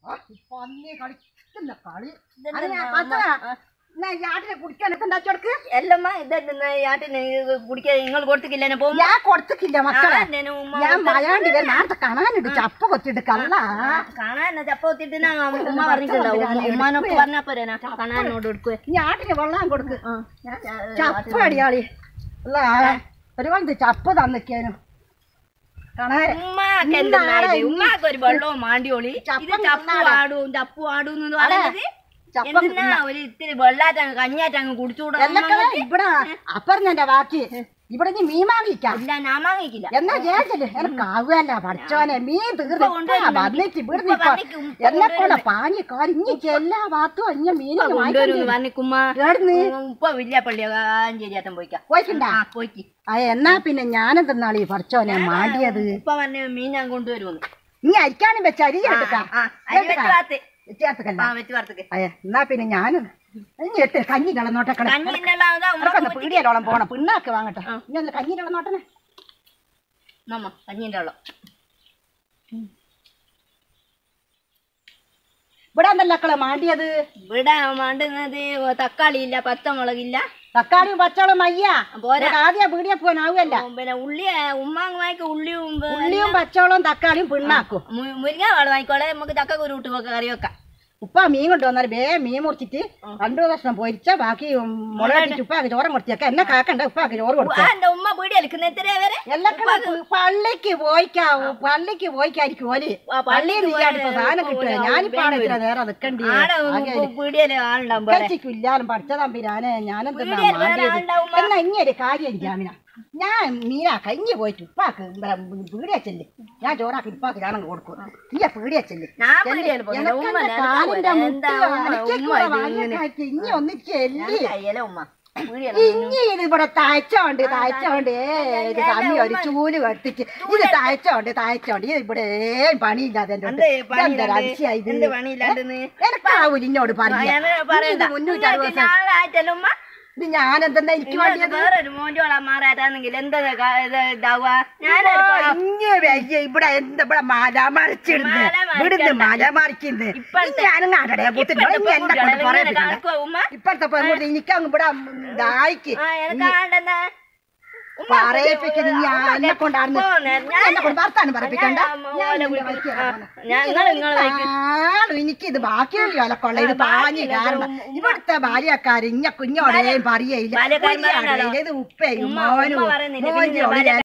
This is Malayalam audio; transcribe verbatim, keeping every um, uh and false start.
എല്ലമ്മ യാട്ടിന് കുടിക്കാൻ നിങ്ങൾ കൊടുത്തില്ല ഞാൻ കൊടുത്തില്ല മക്കളെ ഞാൻ മയാണ്ടി നേരത്തെ കാണാനുണ്ട് ചപ്പ കൊത്തിട്ട് കള്ള കാണാൻ ചപ്പ കൊത്തിട്ട് ഉമ്മ പറഞ്ഞിട്ടുണ്ടാവും ഉമ്മാനൊക്കെ പറഞ്ഞാ പോരാ കാണാനോട് കൊടുക്കുക ഞാട്ടിന് വെള്ളം കൊടുക്ക് ചപ്പ അടിയാളി അല്ല ഒരുപാട് ചപ്പ് തന്നിക്കാനും ഉമ്മാക്ക് ഒരു വെള്ളവും മാണ്ടിയോളി ചപ്പു ആടും ചപ്പു ആടും പറയുന്നത് ഒരു ഇത്തിരി വെള്ളാറ്റങ്ങ് കഞ്ഞാറ്റങ്ങ് കുടിച്ചുകൂടാ ഇവിടെ അപ്പറഞ്ഞെന്റെ ബാക്കി ഇവിടെ നീ മീൻ വാങ്ങിക്കാം ഇല്ല ഞാൻ വാങ്ങിക്കില്ല എന്നാ ചേച്ചല്ലേ എനക്കാവല്ല പഠിച്ചോനെ മീൻ തീർന്നു വന്നിട്ട് ഇവിടെ എന്നെക്കൊണ്ട് പാഞ്ഞ് കരിഞ്ഞ് എല്ലാ ഭാഗത്തും അഞ്ഞ മീൻ ഉപ്പ വലിയ പള്ളി കാഞ്ചേരിയാട്ടം പോയിക്കാ പോയിക്കണ്ടാ പോയിക്ക് എന്നാ പിന്നെ ഞാനെന്തെന്നാളീ പഠിച്ചോനെ മാണ്ടിയത് ഉപ്പ പറഞ്ഞ മീൻ ഞാൻ കൊണ്ടുവരുമെന്ന് നീ അരിക്കാനും വെച്ച അരി എന്നാ പിന്നെ ഞാനും കഞ്ഞി കളന്നോട്ടെ പീടിയോളം പോണം പിണ്ണാക്ക് വാങ്ങട്ടെ ഇനി കഞ്ഞി കളന്നോട്ടനെ കഞ്ഞിന്റെ വെള്ളം ഇവിടെ എന്തല്ലക്കളെ മാണ്ടിയത് ഇവിടെ മാണ്ടുന്നത് തക്കാളി ഇല്ല പച്ചമുളകില്ല തക്കാളിയും പച്ചവളം അയ്യാ ആദ്യം പീടിയ പോകാനാവുമല്ല പിന്നെ ഉള്ളി ഉമ്മാങ്ങ് വാങ്ങിക്കോ ഉള്ളിയും ഉള്ളിയും പച്ചവളവും തക്കാളിയും പിണ്ണാക്കും മുരിങ്ങ വേളം വാങ്ങിക്കോളെ നമുക്ക് ചക്ക കുരുട്ട് കറി വെക്കാം ഉപ്പ മീൻ കൊണ്ടുവന്നാൽ വേ മീൻ മുറിച്ചിട്ട് രണ്ടു കഷ്ണം പൊരിച്ച ബാക്കി മുളക് ഉപ്പാക്ക് ചോറും കൊടുത്തേക്ക എന്നെ കാക്കണ്ട ഉപ്പാക്ക് ചോറ് കൊടുക്കാം ഉമ്മ പീടിയെടുക്കുന്ന എല്ലാം പള്ളിക്ക് പോയിക്കാവൂ പള്ളിക്ക് പോയിക്കായിരിക്കും ഓല് പള്ളിയിൽ സാധനം കിട്ടുക ഞാനിപ്പോ ഇത്ര നേരം നിക്കണ്ടേ ഇല്ലാലും പഠിച്ച തമ്പിരാനെ ഞാനെന്താ എന്നാ ഇങ്ങനൊരു കാര്യം ജാമിന ഞാൻ മീനാ കഞ്ഞി പോയിട്ട് ഉപ്പാക്ക് പീടിയ ചെല്ല് ഞാൻ ചോറാക്കി ഉപ്പാക്ക് ഞാനങ്ങ് കൊടുക്കും ഇല്ല പീടിയ ചെല്ല് ഇനി ഒന്ന് ചെല്ലി ഇനി ഇത് ഇവിടെ താഴ്ചോണ്ട് താഴ്ചോണ്ട് ഏത് സമയം ഒരു ചൂല് കെട്ടിച്ച് ഇത് താഴ്ചോണ്ട് താഴ്ചോണ്ട് ഇത് ഇവിടെ പണിയില്ലാതെ അതിശയായി എനക്കാവൂല ഇന്നോട് പറയാ മുന്നൂറ്റി അറുപത് ഇത് ഞാനെന്താ എനിക്ക് വേറൊരു മോൻ്റെ മാറാറ്റാണെങ്കിൽ എന്താ ഇതാവുക ഇവിടെ എന്താ ഇവിടെ മല മറിച്ചിടുന്നു ഇവിടുന്ന് മല മറിക്കുന്നത് ഞാനും കാട്ടടേ എന്നെ കൊണ്ട് പറയാ ഇപ്പഴത്തെ പെൺകുട്ടി എനിക്കങ്ങ് ഇവിടെ ദായിക്ക് പറയിപ്പിക്കുന്നു എന്നെ കൊണ്ടാണ് എന്നെ കൊണ്ട് ഭർത്താനും പറയിപ്പിക്കണ്ട എനിക്ക് ഇത് ബാക്കിയുള്ള വിലക്കൊള്ള ഇത് പാഞ്ഞ് കാരണം ഇവിടുത്തെ ഭാര്യക്കാര് ഇഞ്ഞ കുഞ്ഞോടെയും പറയയില്ല ഇത് ഉപ്പയും മോനും മോനും